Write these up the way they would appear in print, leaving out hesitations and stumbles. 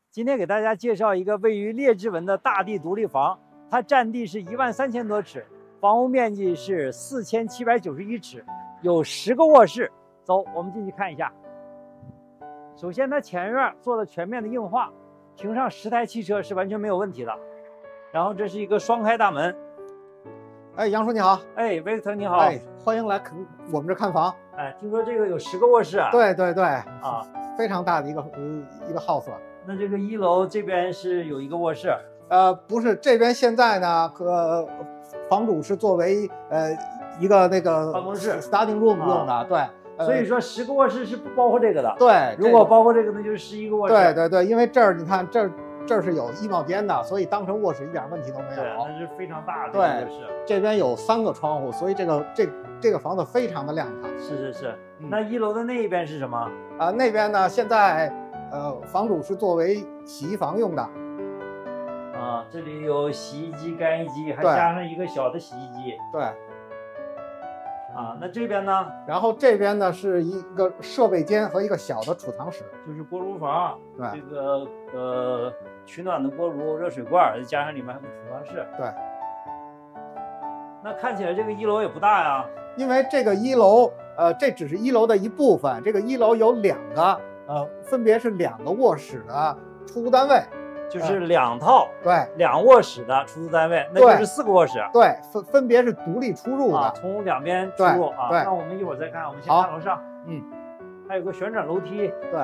今天给大家介绍一个位于列治文的大地独立房，它占地是13000多尺，房屋面积是4791尺，有10个卧室。走，我们进去看一下。首先，它前院做了全面的硬化，停上10台汽车是完全没有问题的。然后这是一个双开大门。 哎，杨叔你好。 哎，维克特你好。 哎，欢迎来我们这看房。 哎，听说这个有10个卧室啊？ 对对对， 啊， 非常大的一个 house。 那这个1楼这边是有一个卧室？ 不是，这边现在呢，房主是作为一个那个办公室 study room 用的，对。 所以说10个卧室是不包括这个的。 对， 如果包括这个，那就是11个卧室。 对对对，因为这儿你看这儿是有衣帽间的，所以当成卧室一点问题都没有。 对，那是非常大的。 对，这边有3个窗户，所以这个房子非常的亮堂。 是。那1楼的那一边是什么？ 那边呢，现在房主是作为洗衣房用的。 啊，这里有洗衣机、干衣机，还加上一个小的洗衣机。 对。 啊，那这边呢？ 然后这边呢是一个设备间和一个小的储藏室， 就是锅炉房。 对， 这个取暖的锅炉、热水罐，再加上里面还有个储藏室。 对。 那看起来这个1楼也不大呀。 因为这个1楼，这只是1楼的一部分。这个1楼有2个，分别是2个卧室的出租单位。 就是2套， 对 ，2卧室的出租单位，那就是4个卧室， 对，分别是独立出入的， 从2边出入啊。那我们一会儿再看，我们先看楼上，还有个旋转楼梯， 对。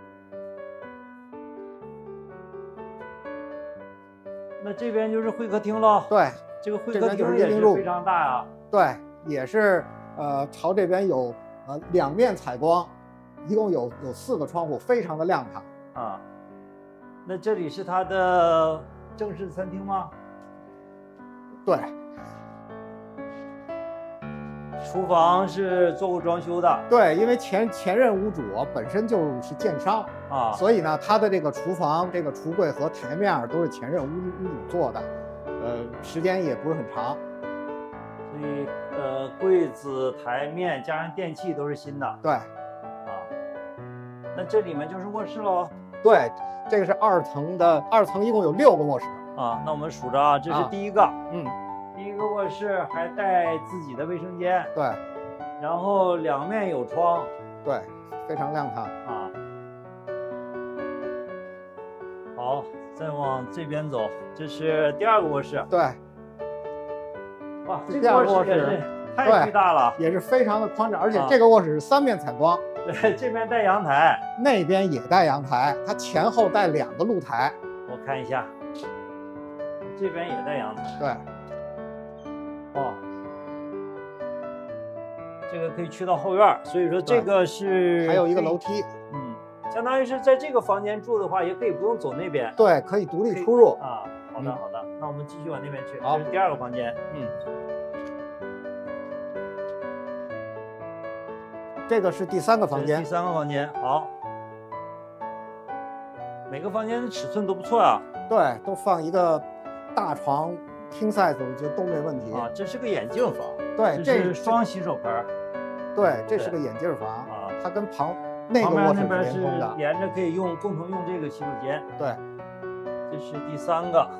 那这边就是会客厅了， 对， 这个会客厅也是非常大啊， 对，也是朝这边有2面采光，一共有4个窗户，非常的亮堂啊。那这里是它的正式餐厅吗？ 对。 厨房是做过装修的。 对，因为前任屋主本身就是建商啊， 所以呢，他的这个厨房、这个橱柜和台面都是前任屋主做的，时间也不是很长。 所以柜子、台面加上电器都是新的。 对。 那这里面就是卧室喽。 对，这个是2层一共有6个卧室啊。那我们数着啊，这是第1个，第1个卧室还带自己的卫生间， 对， 然后2面有窗， 对，非常亮堂啊。好，再往这边走，这是第2个卧室， 对， 哇，这个卧室也是太巨大了， 也是非常的宽敞，而且这个卧室是3面采光。 对，这边带阳台， 那边也带阳台，它前后带2个露台。 我看一下，这边也带阳台。 对。 哦，这个可以去到后院，所以说这个是还有一个楼梯。 相当于是在这个房间住的话，也可以不用走那边。 对，可以独立出入啊。好的，那我们继续往那边去。 好， 这是第2个房间。 这个是第3个房间。 第3个房间，好。每个房间的尺寸都不错啊。 对，都放一个大床 ，king size， 我觉得都没问题啊。这是个眼镜房。 对， 这是双洗手盆。 对，这是个眼镜房啊。 它跟那个卧室那边是连通的， 连着可以共同用这个洗手间。 对。 这是第3个，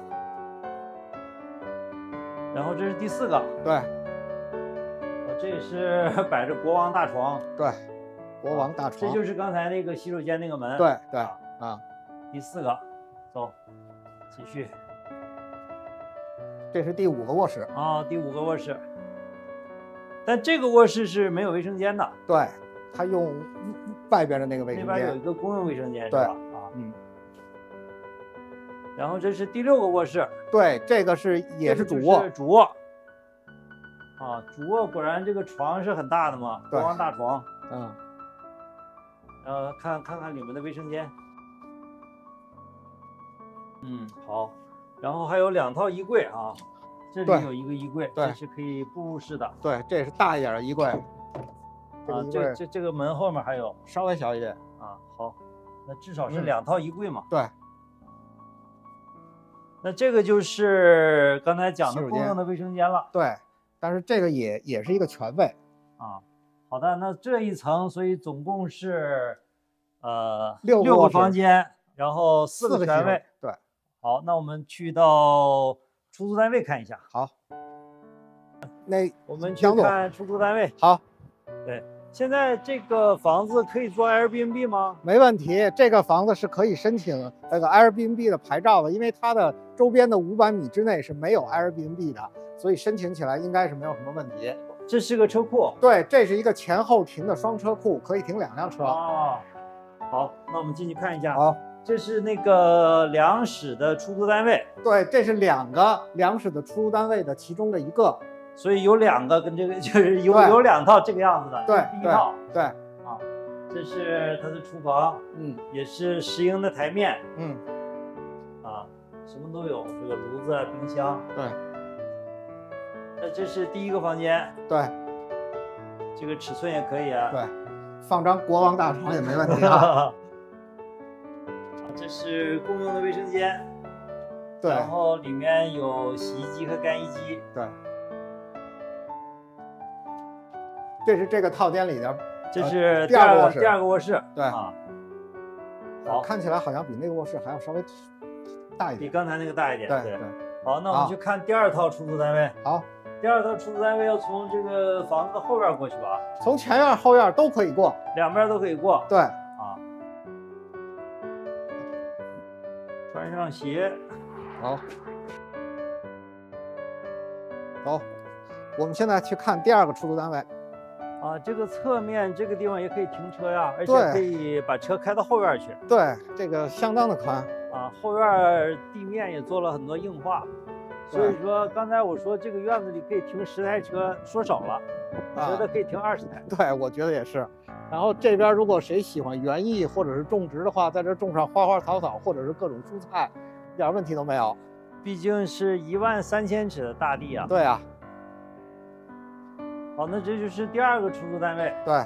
然后这是第4个。 对。 这也是摆着国王大床， 对，国王大床， 这就是刚才那个洗手间那个门， 对第4个，走，继续， 这是第5个卧室啊，第5个卧室，但这个卧室是没有卫生间的， 对，他用外边的那个卫生间， 那边有一个公用卫生间， 对， 是吧？然后这是第6个卧室， 对，这个也是主卧， 主卧。啊，主卧果然这个床是很大的嘛，国王大床。看看里面的卫生间。好。然后还有2套衣柜啊，这里有一个衣柜，这是可以步入式的。 对，这也是大一点的衣柜。 啊，这个门后面还有稍微小一点啊。好，那至少是2套衣柜嘛。 对。 那这个就是刚才讲的公用的卫生间了。 对。但是这个也是一个全卫啊。好的，那这一层，所以总共是 6个房间， 然后4个全位。 对， 好，那我们去到出租单位看一下。 好，那我们去看出租单位。 好， 对，现在这个房子可以做 Airbnb 吗？ 没问题，这个房子是可以申请那个 Airbnb 的牌照的，因为它的周边的500米之内是没有 Airbnb 的，所以申请起来应该是没有什么问题。 这是个车库。 对，这是一个前后停的双车库，可以停2辆车。 哦，好，那我们进去看一下。 好， 这是那个2室的出租单位。 对，这是2个2室的出租单位的其中的一个。 所以有2个跟这个就是有2套这个样子的。 对， 第一套。 对。 啊，这是它的厨房。也是10英的台面。啊，什么都有，这个炉子、冰箱。 对。 那这是第1个房间。 对。 这个尺寸也可以啊。 对，放张国王大床也没问题啊。 这是共用的卫生间。 对。 然后里面有洗衣机和干衣机。 对。这是这个套间里的， 这是第二个卧室。 对啊。好， 看起来好像比那个卧室还要稍微大一点， 比刚才那个大一点。 对。 好，那我们去看第2套出租单位。 好， 第2套出租单位要从这个房子的后院过去吧？ 从前院后院都可以过， 两边都可以过。 对。 啊。穿上鞋。 好。走，我们现在去看第2个出租单位。 啊，这个侧面这个地方也可以停车呀，而且可以把车开到后院去。 对，这个相当的宽。 啊，后院地面也做了很多硬化，所以说刚才我说这个院子里可以停10台车，说少了，我觉得可以停20台。 对，我觉得也是。然后这边如果谁喜欢园艺或者是种植的话，在这种上花花草草或者是各种蔬菜，一点问题都没有。 毕竟是13000尺的大地啊。 对啊。 好，那这就是第2个出租单位。 对。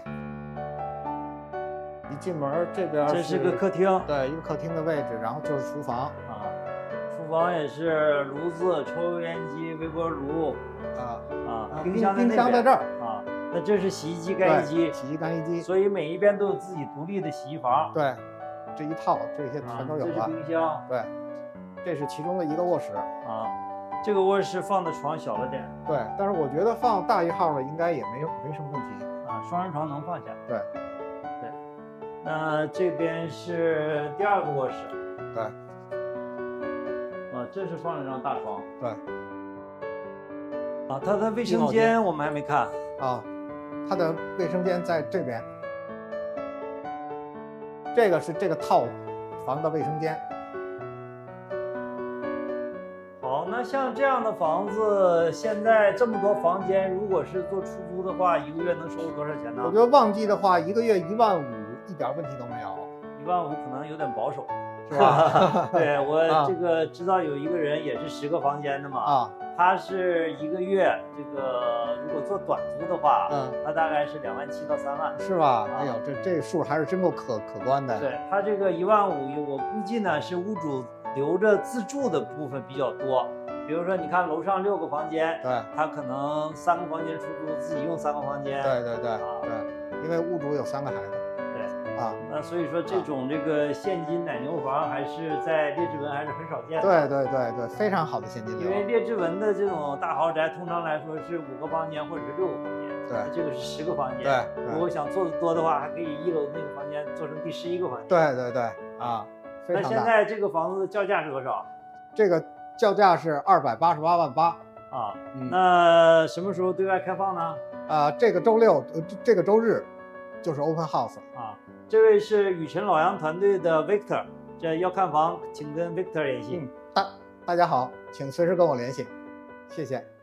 一进门这边这是个客厅。 对，一个客厅的位置，然后就是厨房啊。厨房也是炉子、抽油烟机、微波炉。冰箱在这儿。 啊，那这是洗衣机、干衣机。 洗衣干衣机。 所以每一边都有自己独立的洗衣房。 对，这一套这些全都有了。 这是冰箱。 对，这是其中的一个卧室。 啊。这个卧室放的床小了点。 对，但是我觉得放大1号的应该也没什么问题。 啊，双人床能放下。 对。 那这边是第2个卧室。 对。 啊，这是放了张大床。 对。 啊，它的卫生间我们还没看。 啊，它的卫生间在这边。这个是这个套房的卫生间。 好，那像这样的房子，现在这么多房间，如果是做出租的话，1个月能收多少钱呢？ 我觉得旺季的话，1个月15000，一点问题都没有。 15000可能有点保守， 是吧？ 对，我这个知道有一个人也是10个房间的嘛。啊。他是1个月这个如果做短租的话，他大概是27000到3万。 是吧？哎呦，这数还是真够可观的。 对，他这个15000，我估计呢是屋主留着自住的部分比较多。比如说，你看楼上6个房间， 对， 他可能3个房间出租，自己用3个房间。 对。对，因为屋主有3个孩子。 对。啊，那所以说这种这个现金奶牛房还是在列治文还是很少见的。 对，非常好的现金流。 因为列治文的这种大豪宅，通常来说是5个房间或者是6个房间。 对， 这个是10个房间。 对。 如果想做的多的话，还可以1楼那个房间做成第11个房间。 对。啊，非常大。 那现在这个房子的叫价是多少？ 这个叫价是288万8。 啊，那什么时候对外开放呢？ 这个周六，这个周日就是 open house 啊。这位是雨辰老杨团队的 Victor， 这要看房请跟 Victor 联系。 大家好，请随时跟我联系，谢谢。